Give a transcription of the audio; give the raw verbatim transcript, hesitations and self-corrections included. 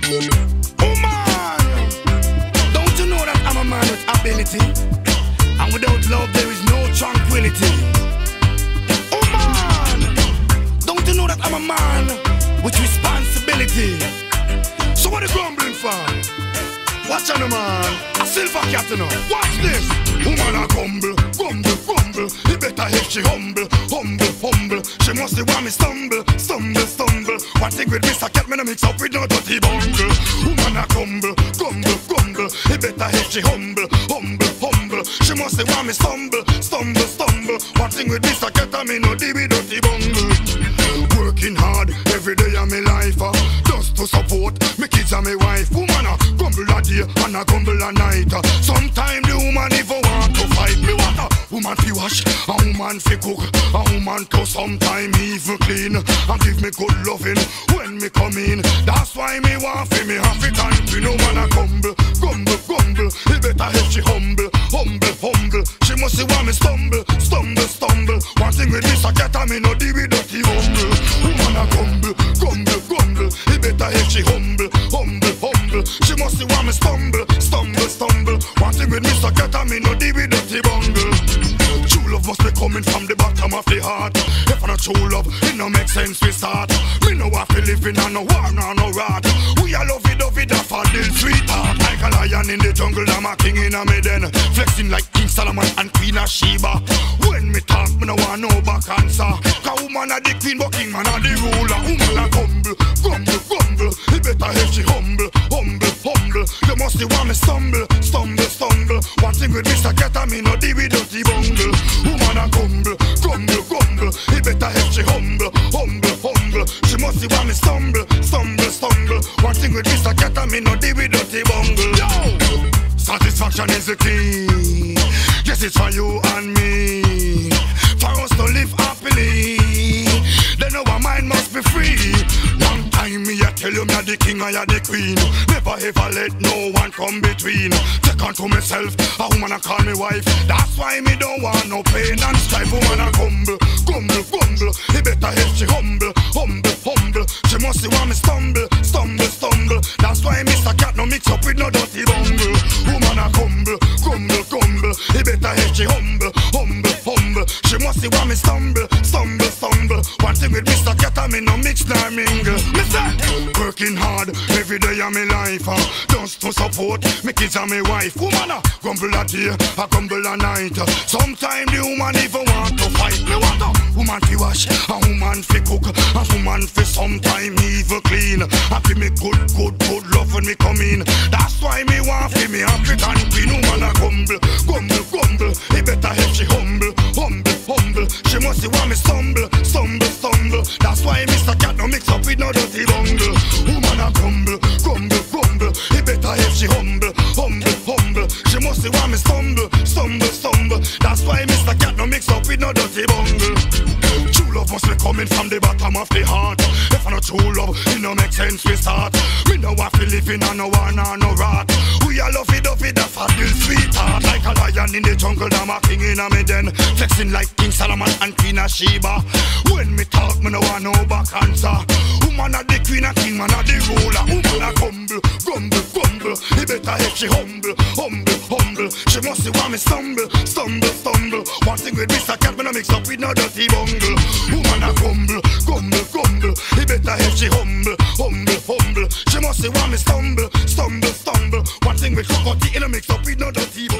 Woman, don't you know that I'm a man with ability? And without love there is no tranquility. Woman, don't you know that I'm a man with responsibility? So what are you grumbling for? Watch on the man, a silver cat you know. Watch this. Woman a grumble, grumble, grumble. He better if she humble, humble, humble. She must see why me stumble, stumble, stumble. One thing with Mister Cat, me no mix up with no dirty bungle. Woman a grumble, grumble, grumble. He better if she humble, humble, humble. She must see why me stumble, stumble, stumble. One thing with Mister Cat, I me no deal with dirty bungle. Working hard every day of my life, uh, just to support me kids and my wife. Woman a grumble a day and a grumble a night. Uh, Sometimes the woman even want to fight me. What a woman fi wash, a woman fi cook, a woman to sometime even clean and give me good loving when me come in. That's why me want fi me have it and me no man a grumble, grumble, grumble. He better if she humble, humble, humble. She must see why me stumble, stumble, stumble. One thing with Mister Cat, I me no deal with dirty humble. Woman a grumble, grumble, grumble. He better if she humble, humble, humble. She must see why me stumble, stumble, stumble. One thing with Mister Cat, I me no deal with dirty bungle. True love must be coming from the bottom of the heart. If I not true love, it no make sense we start. Me no have to live in a no war, no no rat. We a love it, love it, a fadil sweetheart. Like a lion in the jungle, I'm a king in a maiden. Flexing like King Solomon and Queen of Sheba. When me talk, me no want no back answer. Cause woman a the queen, but king man a the ruler. Woman a grumble, grumble, grumble. He better if she humble, humble, humble. You must see why me stumble, stumble, stumble. One thing with Mister Cat, I me no deal with dirty bungle. Woman a grumble, grumble, grumble. He better if she humble, humble, humble. She must see why me stumble, stumble, stumble. One thing with Mister Cat, I me no deal with dirty bungle. Yo! Satisfaction is the key. Yes, it's for you and me. For us to live happily. Then our mind must be free. Long time me I tell you me a the king, I a the queen. Never ever let no one come between. Take on to myself, a woman a call me wife. That's why me don't want no pain and strife. Woman a grumble, grumble, grumble. He better if she humble, humble, humble. She must see why me stumble, stumble, stumble. That's why Mister Cat no mix up with no dirty bungle. Woman a grumble, grumble, grumble. He better if she humble, humble, humble. She must see why me stumble, stumble, stumble. One thing with Mister Cat, I me no mix nor mingle. Me say, working hard every day of my life, uh, just to support me kids and my wife. Woman a grumble a day, a grumble a night. Uh, Sometimes the woman even want to fight. Me want a woman fi wash, a woman fi cook, a woman fi sometime even clean. And fi me good, good, good love when me come in. That's why me want fi me happy and queen. Woman a grumble, grumble, grumble. He better if she humble, humble, humble. She must see why me stumble, stumble, stumble. That's why Mister Cat no mix up with no dirty bungle. Woman a grumble, grumble, grumble. He better if she humble, humble, humble. She must see why me stumble, stumble, stumble. That's why Mister Cat no mix up with no dirty bungle. True love must be coming from the bottom of the heart. If I no true love, it no make sense we start. Me no have to live in a no one or no rat. We a love it up with a fadil sweetheart. Like a lion in the jungle, I'm a king in a maiden. Flexing like King Solomon and Queen of Sheba. When me talk, me no want no back answer. Woman a the queen, a king, man a the ruler. Woman a grumble, grumble, grumble. He better if she humble, humble, humble. She must see why me stumble, stumble, stumble. One thing with Mister Cat, me no mix up with no dirty bungle. Woman a grumble, grumble, grumble. He better if she humble, humble, humble. She must see why me stumble, stumble, stumble. One thing with cocotte, it no mix up with no dirty bungle.